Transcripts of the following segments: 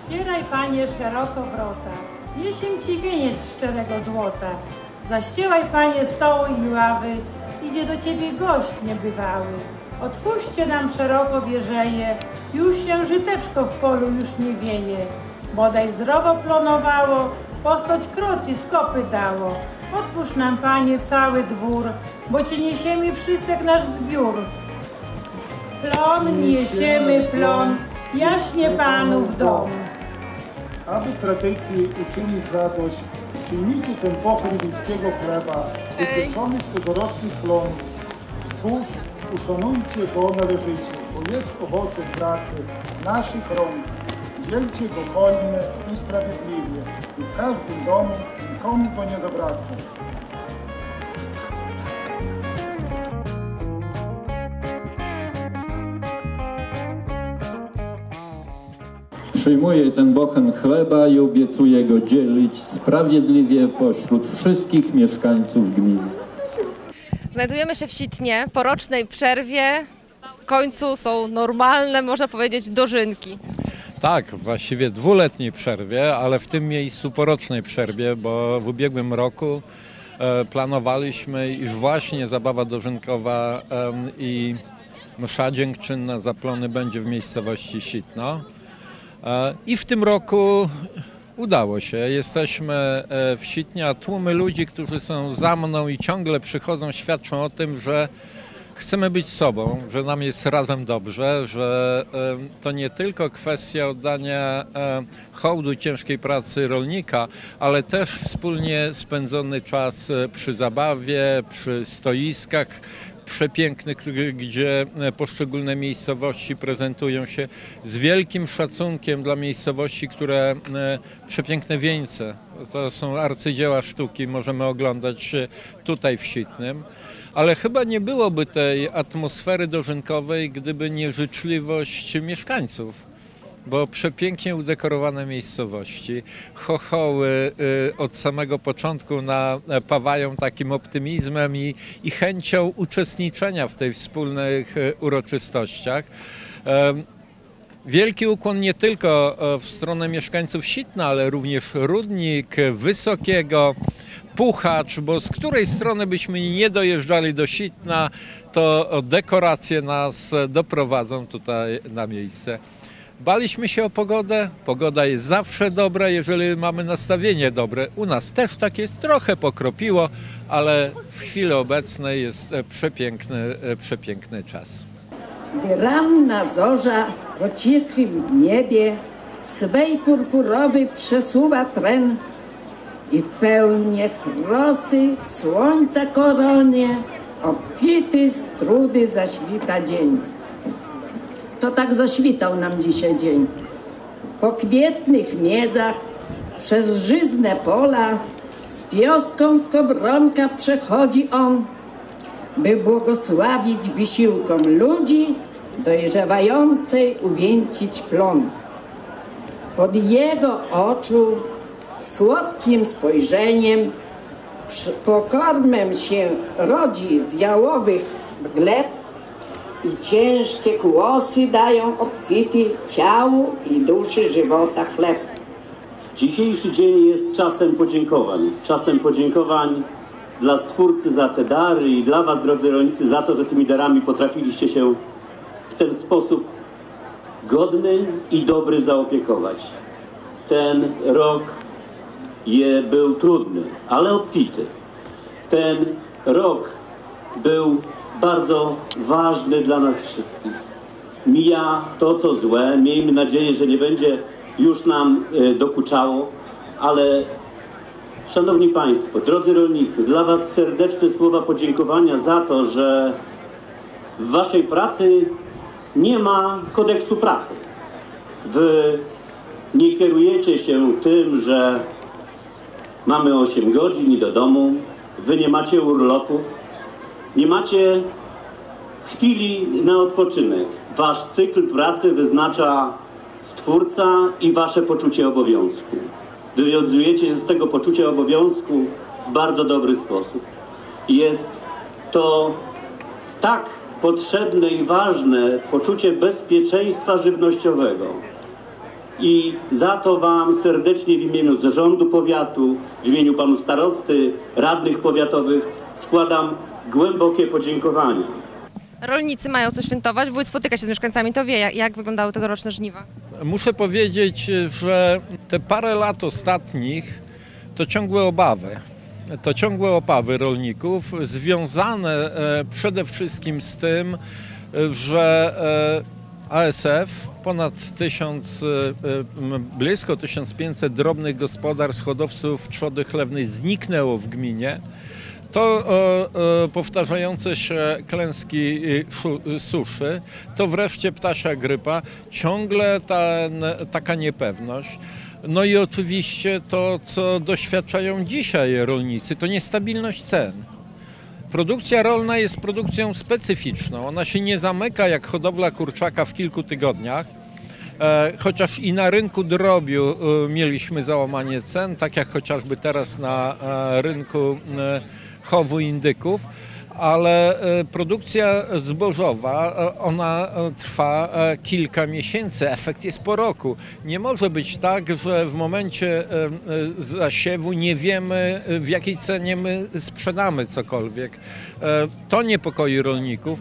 Otwieraj, Panie, szeroko wrota, niesiem Ci wieniec z szczerego złota. Zaściełaj, Panie, stoły i ławy, idzie do Ciebie gość niebywały. Otwórzcie nam szeroko wieżeje, już się żyteczko w polu już nie wieje. Bodaj zdrowo plonowało, postoć kroci skopy dało. Otwórz nam, Panie, cały dwór, bo Ci niesiemy wszystek nasz zbiór. Plon niesiemy plon, jaśnie Panów dom. Aby tradycji uczynić radość, przyjmijcie ten pochyn wiejskiego chleba, upieczony z tegorocznych plonów. Zbóż, uszanujcie go należycie, bo jest owocem pracy naszych rąk. Dzielcie go hojnie i sprawiedliwie i w każdym domu nikomu go nie zabraknie. Przyjmuję ten bochen chleba i obiecuję go dzielić sprawiedliwie pośród wszystkich mieszkańców gminy. Znajdujemy się w Sitnie po rocznej przerwie. W końcu są normalne, można powiedzieć, dożynki. Tak, właściwie dwuletniej przerwie, ale w tym miejscu po rocznej przerwie, bo w ubiegłym roku planowaliśmy, iż właśnie zabawa dożynkowa i msza dziękczynna Zaplony będzie w miejscowości Sitno. I w tym roku udało się. Jesteśmy w Sitnie, a tłumy ludzi, którzy są za mną i ciągle przychodzą, świadczą o tym, że chcemy być sobą, że nam jest razem dobrze, że to nie tylko kwestia oddania hołdu ciężkiej pracy rolnika, ale też wspólnie spędzony czas przy zabawie, przy stoiskach przepięknych, gdzie poszczególne miejscowości prezentują się z wielkim szacunkiem dla miejscowości, które przepiękne wieńce, to są arcydzieła sztuki, możemy oglądać tutaj w Sitnym. Ale chyba nie byłoby tej atmosfery dożynkowej, gdyby nie życzliwość mieszkańców, bo przepięknie udekorowane miejscowości, chochoły od samego początku napawają takim optymizmem i chęcią uczestniczenia w tych wspólnych uroczystościach. Wielki ukłon nie tylko w stronę mieszkańców Sitna, ale również Rudnik, Wysokiego, Puchacz, bo z której strony byśmy nie dojeżdżali do Sitna, to dekoracje nas doprowadzą tutaj na miejsce. Baliśmy się o pogodę. Pogoda jest zawsze dobra, jeżeli mamy nastawienie dobre. U nas też tak jest, trochę pokropiło, ale w chwili obecnej jest przepiękny czas. Gdy ranna zorza po cichym niebie swej purpurowy przesuwa tren i w pełniach rosy w słońca koronie obfity z trudy zaświta dzień. To tak zaświtał nam dzisiaj dzień. Po kwietnych miedzach, przez żyzne pola, z pioską skowronka przechodzi on, by błogosławić wysiłkom ludzi dojrzewającej uwieńcić plon. Pod jego oczu z kłodkim spojrzeniem pokarmem się rodzi z jałowych gleb i ciężkie kłosy dają obfity ciału i duszy żywota chleb. Dzisiejszy dzień jest czasem podziękowań dla Stwórcy za te dary i dla was, drodzy rolnicy, za to, że tymi darami potrafiliście się w ten sposób godny i dobry zaopiekować. Ten rok był trudny, ale obfity. Ten rok był bardzo ważny dla nas wszystkich. Mija to, co złe. Miejmy nadzieję, że nie będzie już nam dokuczało, ale szanowni państwo, drodzy rolnicy, dla was serdeczne słowa podziękowania za to, że w waszej pracy nie ma kodeksu pracy. Wy nie kierujecie się tym, że mamy 8 godzin i do domu, wy nie macie urlopów, nie macie chwili na odpoczynek. Wasz cykl pracy wyznacza Stwórca i wasze poczucie obowiązku. Wywiązujecie się z tego poczucia obowiązku w bardzo dobry sposób. Jest to tak potrzebne i ważne poczucie bezpieczeństwa żywnościowego, I za to Wam serdecznie w imieniu zarządu powiatu, w imieniu Panu Starosty, radnych powiatowych składam głębokie podziękowania. Rolnicy mają co świętować, wójt spotyka się z mieszkańcami, to wie, jak wyglądały tegoroczne żniwa. Muszę powiedzieć, że te parę lat ostatnich to ciągłe obawy. To ciągłe obawy rolników związane przede wszystkim z tym, że ASF, ponad 1000, blisko 1500 drobnych gospodarstw hodowców trzody chlewnej zniknęło w gminie. To powtarzające się klęski suszy, to wreszcie ptasia grypa, ciągle taka niepewność. No i oczywiście to, co doświadczają dzisiaj rolnicy, to niestabilność cen. Produkcja rolna jest produkcją specyficzną. Ona się nie zamyka jak hodowla kurczaka w kilku tygodniach. Chociaż i na rynku drobiu mieliśmy załamanie cen, tak jak chociażby teraz na rynku chowu indyków, ale produkcja zbożowa, ona trwa kilka miesięcy, efekt jest po roku. Nie może być tak, że w momencie zasiewu nie wiemy, w jakiej cenie my sprzedamy cokolwiek. To niepokoi rolników,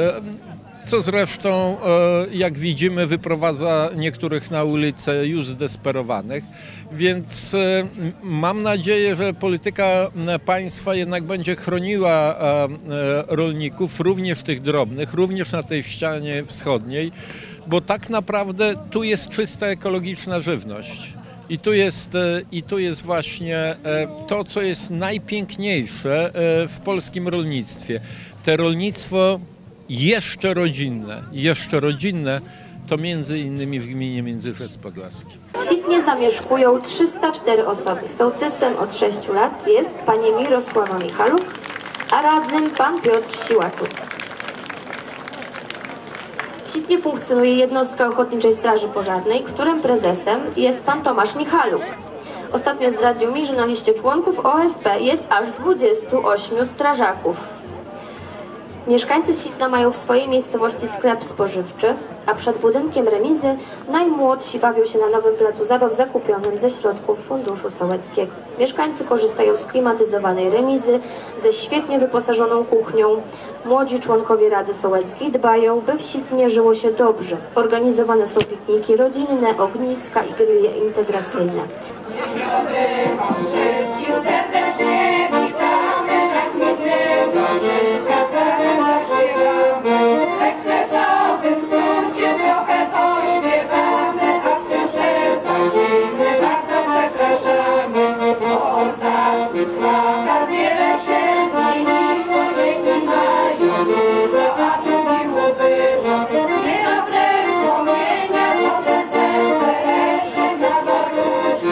co zresztą, jak widzimy, wyprowadza niektórych na ulicę już zdesperowanych. Więc mam nadzieję, że polityka państwa jednak będzie chroniła rolników, również tych drobnych, również na tej ścianie wschodniej, bo tak naprawdę tu jest czysta ekologiczna żywność. I tu jest właśnie to, co jest najpiękniejsze w polskim rolnictwie. Te rolnictwo jeszcze rodzinne, to między innymi w gminie Międzyrzec Podlaski. W Sitnie zamieszkują 304 osoby. Sołtysem od 6 lat jest pani Mirosława Michaluk, a radnym pan Piotr Siłaczuk. W Sitnie funkcjonuje jednostka Ochotniczej Straży Pożarnej, którym prezesem jest pan Tomasz Michaluk. Ostatnio zdradził mi, że na liście członków OSP jest aż 28 strażaków. Mieszkańcy Sitna mają w swojej miejscowości sklep spożywczy, a przed budynkiem remizy najmłodsi bawią się na nowym placu zabaw zakupionym ze środków Funduszu Sołeckiego. Mieszkańcy korzystają z klimatyzowanej remizy, ze świetnie wyposażoną kuchnią. Młodzi członkowie Rady Sołeckiej dbają, by w Sitnie żyło się dobrze. Organizowane są pikniki rodzinne, ogniska i grille integracyjne. Dzień dobry wam wszystkich serdecznie witamy, tak miłego życia razem zaśpiewamy. W ekspresowym skrócie trochę pośpiewamy, a w czym przesadzimy, bardzo przepraszamy. Po ostatnich latach wiele się zmieniło, jedni mają dużo, a drugim ubyło. Niedobre wspomnienia powiedzę, że na warunki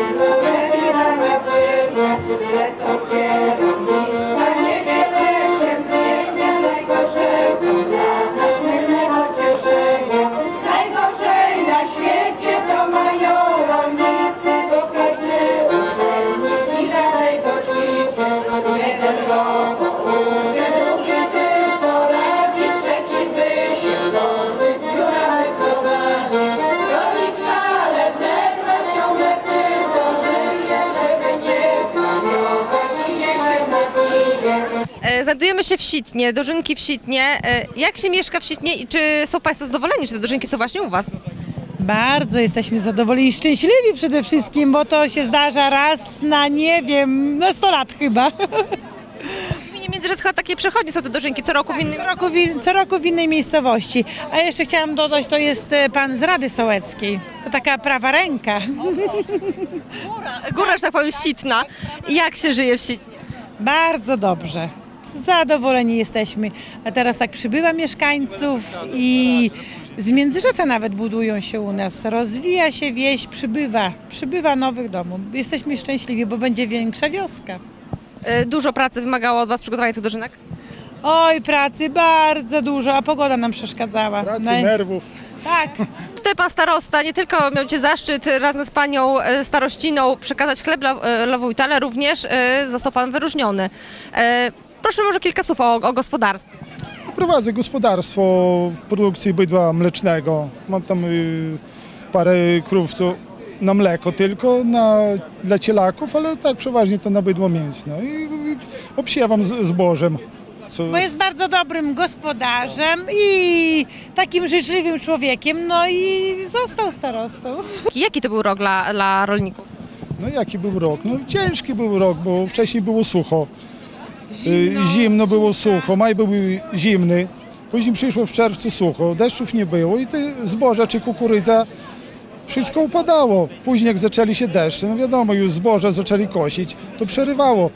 najgorzej na świecie to mają rolnicy, bo każdy urzędnik i raczej go ćwiczy. Jeden go pouczy, drugi tylko radzi, trzeci by się pozbyć, z biura wyprowadzi. Rolnik stale w nerwach ciągle tylko żyje, żeby nie zmarnować i nie się napije. Znajdujemy się w Sitnie, dożynki w Sitnie. Jak się mieszka w Sitnie i czy są państwo zadowoleni, że te dożynki są właśnie u was? Bardzo jesteśmy zadowoleni i szczęśliwi przede wszystkim, bo to się zdarza raz na, nie wiem, na 100 lat chyba. W gminie Międzyrzec chyba takie przechodnie są te dożynki co roku w innym Co roku w innej miejscowości. A jeszcze chciałam dodać, to jest pan z Rady Sołeckiej. To taka prawa ręka. Góra, że tak powiem, Sitna. Jak się żyje w Sitnie? Bardzo dobrze. Zadowoleni jesteśmy. A teraz tak przybywa mieszkańców i z Międzyrzeca nawet budują się u nas. Rozwija się wieś, przybywa nowych domów. Jesteśmy szczęśliwi, bo będzie większa wioska. Dużo pracy wymagało od was przygotowanie tych dożynek? Oj, pracy bardzo dużo, a pogoda nam przeszkadzała. Pracy, nerwów. Tak. Tutaj pan starosta nie tylko miał cię zaszczyt razem z panią starościną przekazać chleb dla wójta, ale również został pan wyróżniony. Proszę może kilka słów o gospodarstwie. Prowadzę gospodarstwo w produkcji bydła mlecznego. Mam tam parę krów na mleko tylko, dla cielaków, ale tak przeważnie to na bydło mięsne. I obsiewam zbożem. Bo jest bardzo dobrym gospodarzem i takim życzliwym człowiekiem, no i został starostą. Jaki to był rok dla rolników? No jaki był rok? No ciężki był rok, bo wcześniej było sucho. Zimno było sucho, maj był zimny. Później przyszło w czerwcu sucho, deszczów nie było i te zboża czy kukurydza wszystko upadało. Później jak zaczęli się deszcze, no wiadomo, już zboża zaczęli kosić, to przerywało.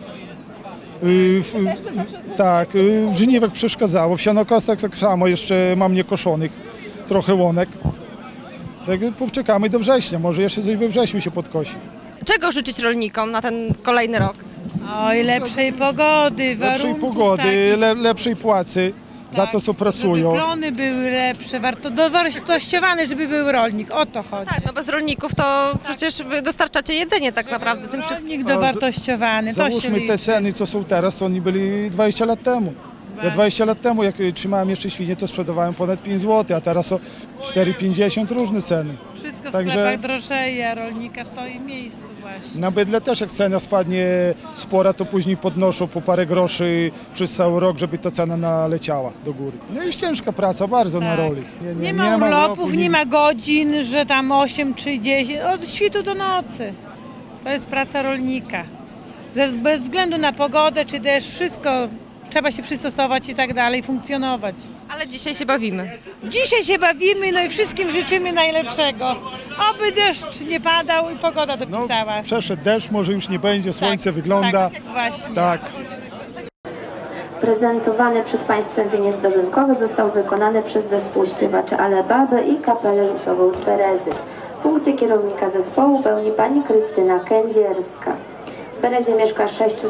Tak, w żniwach przeszkadzało, w sianokosach tak samo, jeszcze mam niekoszonych trochę łonek. Tak, poczekamy do września, może jeszcze coś we wrześniu się podkosi. Czego życzyć rolnikom na ten kolejny rok? Oj, lepszej pogody, lepszej pogody, lepszej płacy za to, co pracują. Żeby plony były lepsze, dowartościowane, żeby był rolnik, o to chodzi. Tak, no bez rolników to przecież wy dostarczacie jedzenie tak naprawdę tym wszystkim. Rolnik dowartościowany, to się Załóżmy liczy. te ceny, co są teraz, to oni byli 20 lat temu. Ja 20 lat temu, jak trzymałem jeszcze świnie, to sprzedawałem ponad 5 zł, a teraz o 4,50 różne ceny. Wszystko w sklepach drożeje, a rolnika stoi w miejscu właśnie. Na bydle też jak cena spadnie spora, to później podnoszą po parę groszy przez cały rok, żeby ta cena naleciała do góry. No i ciężka praca bardzo na roli. Nie ma urlopów, nie ma godzin, że tam 8 czy 10, od świtu do nocy. To jest praca rolnika. Bez względu na pogodę czy deszcz, wszystko trzeba się przystosować i tak dalej, funkcjonować. Ale dzisiaj się bawimy. Dzisiaj się bawimy, no i wszystkim życzymy najlepszego. Oby deszcz nie padał i pogoda dopisała. No, przeszedł deszcz, może już nie będzie, słońce wygląda. Tak, właśnie. Tak. Prezentowany przed Państwem wieniec dożynkowy został wykonany przez zespół śpiewaczy Ale Baby i kapelę ludową z Berezy. Funkcję kierownika zespołu pełni pani Krystyna Kędzierska. W Berezie mieszka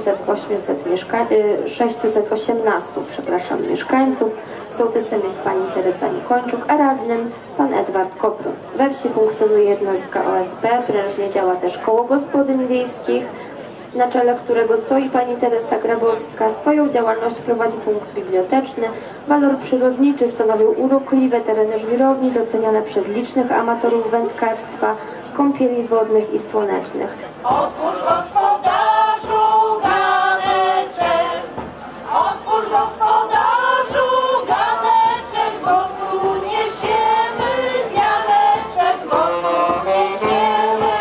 618 mieszkańców. Sołtysem jest pani Teresa Nikończuk, a radnym pan Edward Koprun. We wsi funkcjonuje jednostka OSP, prężnie działa też koło gospodyń wiejskich, na czele którego stoi pani Teresa Grabowska. Swoją działalność prowadzi punkt biblioteczny. Walor przyrodniczy stanowią urokliwe tereny żwirowni, doceniane przez licznych amatorów wędkarstwa, kąpieli wodnych i słonecznych. Otwórz gospodarzu ganeczek, otwórz gospodarzu ganeczek, bo tu niesiemy wianeczek, bo tu niesiemy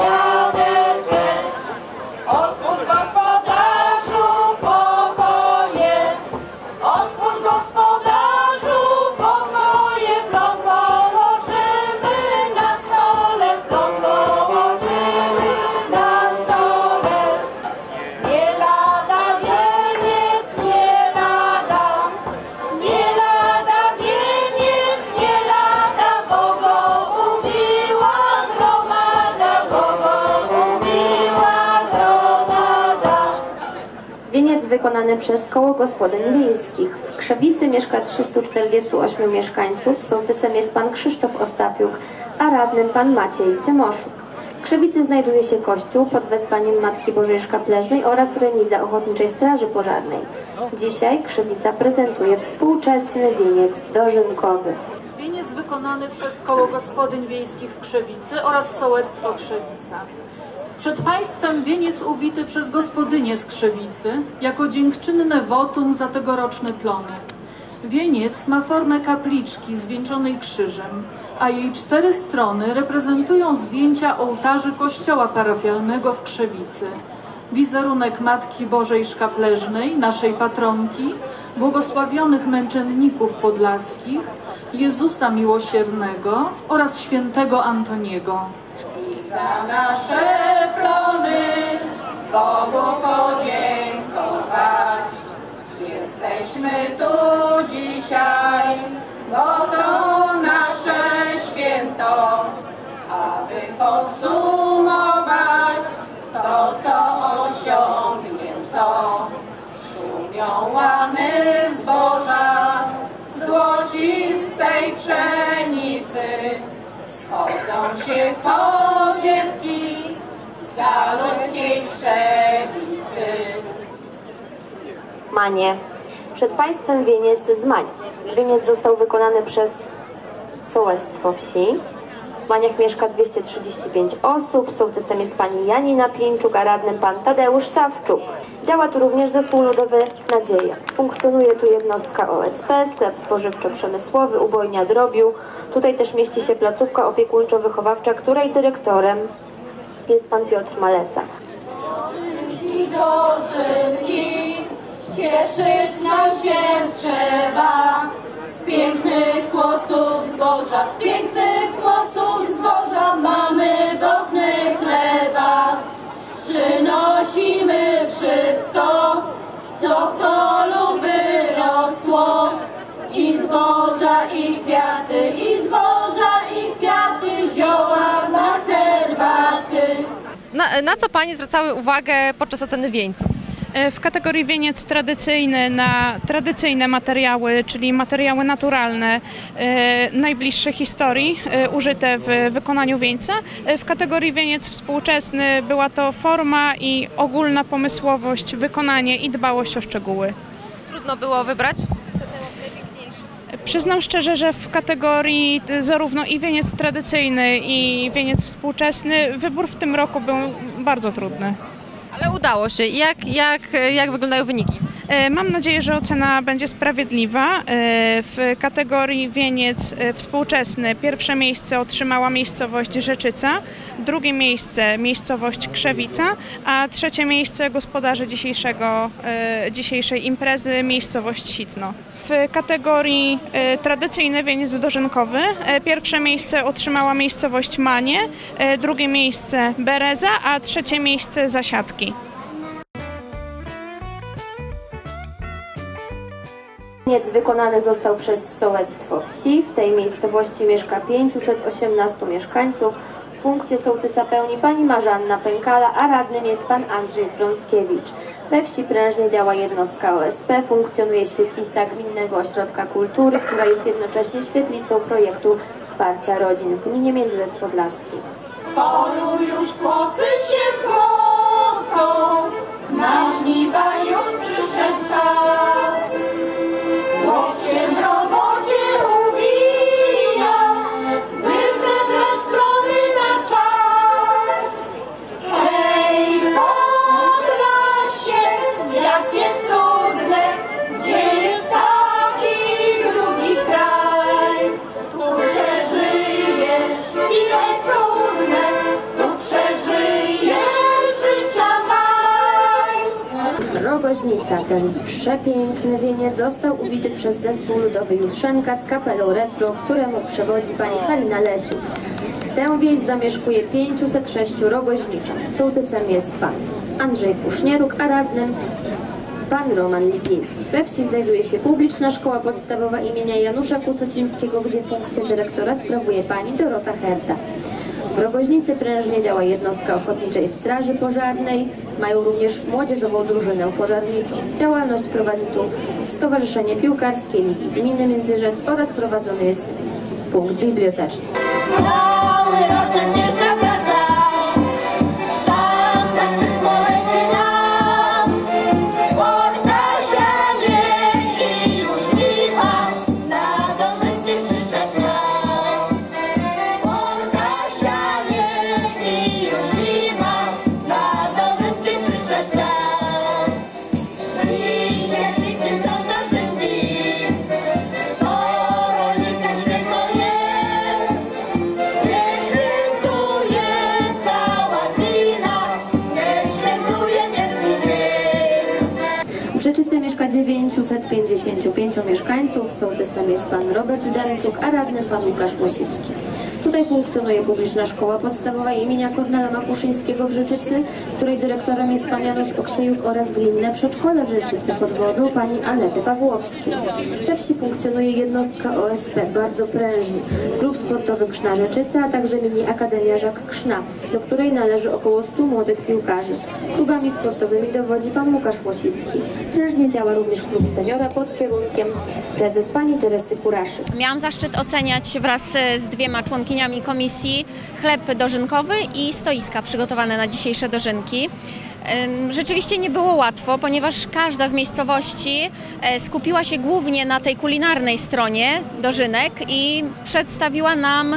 wianeczek. Otwórz gospodarzu pokoje, otwórz gospodarzu pokoje, plon położymy na stole, plon położymy na stole. Nie lada wieniec, nie lada, nie lada wieniec, nie lada, bo go umyła gromada, bo go umyła gromada. Wieniec wykonany przez Koło Gospodyń Wiejskich. W Krzewicy mieszka 348 mieszkańców, sołtysem jest pan Krzysztof Ostapiuk, a radnym pan Maciej Tymoszuk. W Krzewicy znajduje się kościół pod wezwaniem Matki Bożej Szkapleżnej oraz remiza Ochotniczej Straży Pożarnej. Dzisiaj Krzewica prezentuje współczesny wieniec dożynkowy. Wieniec wykonany przez Koło Gospodyń Wiejskich w Krzewicy oraz Sołectwo Krzewica. Przed Państwem wieniec uwity przez gospodynię z Krzewicy jako dziękczynne wotum za tegoroczne plony. Wieniec ma formę kapliczki zwieńczonej krzyżem, a jej 4 strony reprezentują zdjęcia ołtarzy kościoła parafialnego w Krzewicy. Wizerunek Matki Bożej Szkapleżnej, naszej patronki, błogosławionych męczenników podlaskich, Jezusa Miłosiernego oraz świętego Antoniego. Za nasze plony Bogu podziękować. Jesteśmy tu dzisiaj, bo to nasze święto, aby podsumować to, co osiągnięto. Szumią łany zboża, złocistej pszenicy, schodzą się kobietki z calutkiej Krzewicy. Manie. Przed Państwem wieniec z Mań. Wieniec został wykonany przez Sołectwo Wsi W Maniach mieszka 235 osób, sołtysem jest pani Janina Plinczuk, a radnym pan Tadeusz Sawczuk. Działa tu również zespół ludowy Nadzieja. Funkcjonuje tu jednostka OSP, sklep spożywczo-przemysłowy, ubojnia drobiu. Tutaj też mieści się placówka opiekuńczo-wychowawcza, której dyrektorem jest pan Piotr Malesa. Dożynki, cieszyć nam się trzeba z pięknych kłosów zboża, z pięknych kłosów zboża mamy bochny chleba. Przynosimy wszystko, co w polu wyrosło, i zboża, i kwiaty, i zboża, i kwiaty, zioła dla herbaty. Na co Panie zwracały uwagę podczas oceny wieńców? W kategorii wieniec tradycyjny na tradycyjne materiały, czyli materiały naturalne, najbliższe historii, użyte w wykonaniu wieńca. W kategorii wieniec współczesny była to forma i ogólna pomysłowość, wykonanie i dbałość o szczegóły. Trudno było wybrać? Przyznam szczerze, że w kategorii zarówno i wieniec tradycyjny, i wieniec współczesny wybór w tym roku był bardzo trudny. Ale udało się. Jak wyglądają wyniki? Mam nadzieję, że ocena będzie sprawiedliwa. W kategorii wieniec współczesny pierwsze miejsce otrzymała miejscowość Rzeczyca, drugie miejsce miejscowość Krzewica, a trzecie miejsce gospodarzy dzisiejszej imprezy miejscowość Sitno. W kategorii tradycyjny wieniec dożynkowy pierwsze miejsce otrzymała miejscowość Manie, drugie miejsce Bereza, a trzecie miejsce Zasiadki. Wieniec wykonany został przez sołectwo wsi. W tej miejscowości mieszka 518 mieszkańców. Funkcję sołtysa pełni pani Marzanna Pękala, a radnym jest pan Andrzej Frąckiewicz. We wsi prężnie działa jednostka OSP, funkcjonuje świetlica Gminnego Ośrodka Kultury, która jest jednocześnie świetlicą projektu wsparcia rodzin w gminie Międzyrzec Podlaski. W polu już kłosy się złocą, na żniwa już przyszedł czas. Łódź się w robocie uwija, by zebrać plony na czas. Hej, Podlasie, jakie cudne, gdzie jest taki drugi kraj. Tu przeżyjesz chwile cudne, tu przeżyjesz życia maj. Rogoźnica, ten przepiękny wieniec został uwity przez zespół ludowy Jutrzenka z kapelą retro, któremu przewodzi pani Halina Lesiuk. Tę wieś zamieszkuje 506 rogoźniczan. Sołtysem jest pan Andrzej Kusznieruk, a radnym pan Roman Lipiński. We wsi znajduje się publiczna szkoła podstawowa imienia Janusza Kusocińskiego, gdzie funkcję dyrektora sprawuje pani Dorota Herta. W Rogoźnicy prężnie działa jednostka Ochotniczej Straży Pożarnej. Mają również młodzieżową drużynę pożarniczą. Działalność prowadzi tu Stowarzyszenie Piłkarskie Ligi Gminy Międzyrzec oraz prowadzony jest punkt biblioteczny. W Rzeczycy mieszka 955 mieszkańców, sołtysem jest pan Robert Demczuk, a radnym pan Łukasz Łosicki. Tutaj funkcjonuje publiczna szkoła podstawowa imienia Kornela Makuszyńskiego w Rzeczycy, której dyrektorem jest pan Janusz Oksiejuk, oraz gminne przedszkole w Rzeczycy pod wodzą pani Anety Pawłowskiej. We wsi funkcjonuje jednostka OSP, bardzo prężnie, klub sportowy Krzna Rzeczyca, a także mini Akademia Żak Krzna, do której należy około 100 młodych piłkarzy. Klubami sportowymi dowodzi pan Łukasz Łosicki. Prężnie działa również klub seniora pod kierunkiem prezes pani Teresy Kuraszy. Miałam zaszczyt oceniać wraz z 2 członkiniami komisji chleb dożynkowy i stoiska przygotowane na dzisiejsze dożynki. Rzeczywiście nie było łatwo, ponieważ każda z miejscowości skupiła się głównie na tej kulinarnej stronie dożynek i przedstawiła nam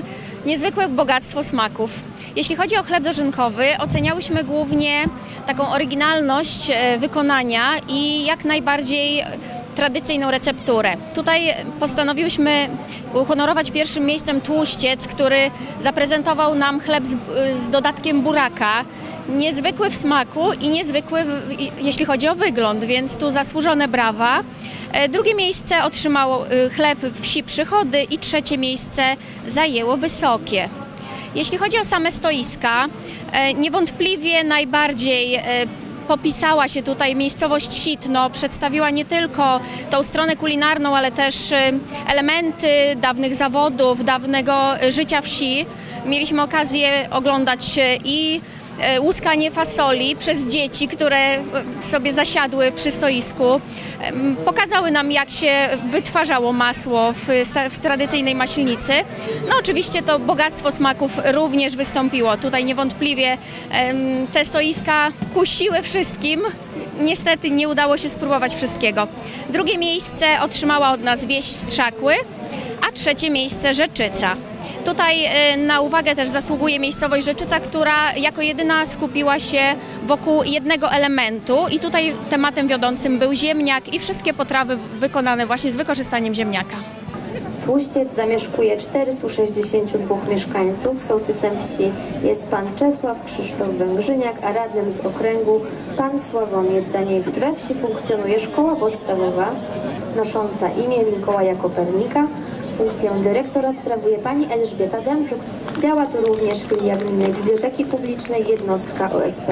niezwykłe bogactwo smaków. Jeśli chodzi o chleb dożynkowy, oceniałyśmy głównie taką oryginalność wykonania i jak najbardziej tradycyjną recepturę. Tutaj postanowiłyśmy uhonorować pierwszym miejscem tłuściec, który zaprezentował nam chleb z dodatkiem buraka. Niezwykły w smaku i niezwykły jeśli chodzi o wygląd, więc tu zasłużone brawa. Drugie miejsce otrzymał chleb wsi Przychody i trzecie miejsce zajęło Wysokie. Jeśli chodzi o same stoiska, niewątpliwie najbardziej popisała się tutaj miejscowość Sitno, przedstawiła nie tylko tą stronę kulinarną, ale też elementy dawnych zawodów, dawnego życia wsi. Mieliśmy okazję oglądać i łuskanie fasoli przez dzieci, które sobie zasiadły przy stoisku. Pokazały nam, jak się wytwarzało masło w tradycyjnej maślnicy. No oczywiście to bogactwo smaków również wystąpiło. Tutaj niewątpliwie te stoiska kusiły wszystkim. Niestety nie udało się spróbować wszystkiego. Drugie miejsce otrzymała od nas wieś Strzakły, a trzecie miejsce Rzeczyca. Tutaj na uwagę też zasługuje miejscowość Rzeczyca, która jako jedyna skupiła się wokół jednego elementu i tutaj tematem wiodącym był ziemniak i wszystkie potrawy wykonane właśnie z wykorzystaniem ziemniaka. Tłuściec zamieszkuje 462 mieszkańców. Sołtysem wsi jest pan Czesław Krzysztof Węgrzyniak, a radnym z okręgu pan Sławomir Zaniewicz. We wsi funkcjonuje szkoła podstawowa nosząca imię Mikołaja Kopernika. Funkcję dyrektora sprawuje pani Elżbieta Demczuk. Działa tu również filia Gminnej Biblioteki Publicznej, jednostka OSP.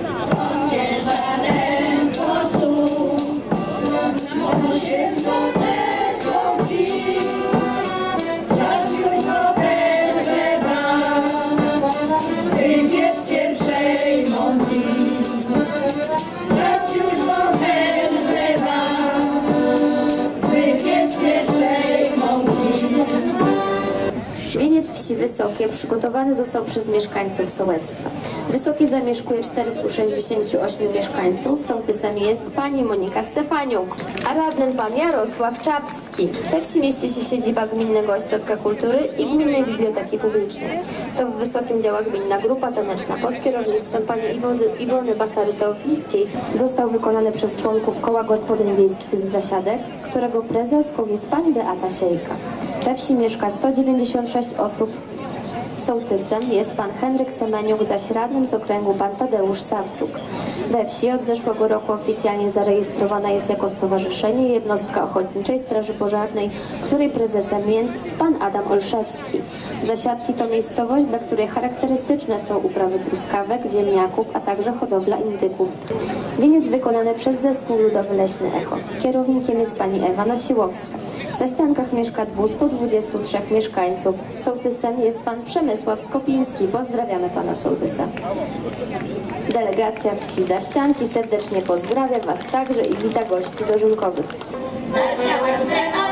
Wieniec wsi Wysokie przygotowany został przez mieszkańców sołectwa. Wysokie zamieszkuje 468 mieszkańców. Sołtysem jest pani Monika Stefaniuk, a radnym pan Jarosław Czapski. We wsi mieści się siedziba Gminnego Ośrodka Kultury i Gminnej Biblioteki Publicznej. To w Wysokim działa gminna grupa taneczna pod kierownictwem pani Iwony Basary-Teofilskiej. Został wykonany przez członków Koła Gospodyń Wiejskich z Zasiadek, którego prezeską jest pani Beata Siejka. We wsi mieszka 196 osób. Sołtysem jest pan Henryk Semeniuk, zaś radnym z okręgu pan Tadeusz Sawczuk. We wsi od zeszłego roku oficjalnie zarejestrowana jest jako stowarzyszenie jednostka Ochotniczej Straży Pożarnej, której prezesem jest pan Adam Olszewski. Zasiadki to miejscowość, dla której charakterystyczne są uprawy truskawek, ziemniaków, a także hodowla indyków. Wieniec wykonany przez zespół ludowy Leśny Echo. Kierownikiem jest pani Ewa Nasiłowska. W Zaściankach mieszka 223 mieszkańców. Sołtysem jest pan Przemysław Skopiński. Pozdrawiamy pana sołtysa. Delegacja wsi Zaścianki serdecznie pozdrawia was także i wita gości dożynkowych. Zasiałem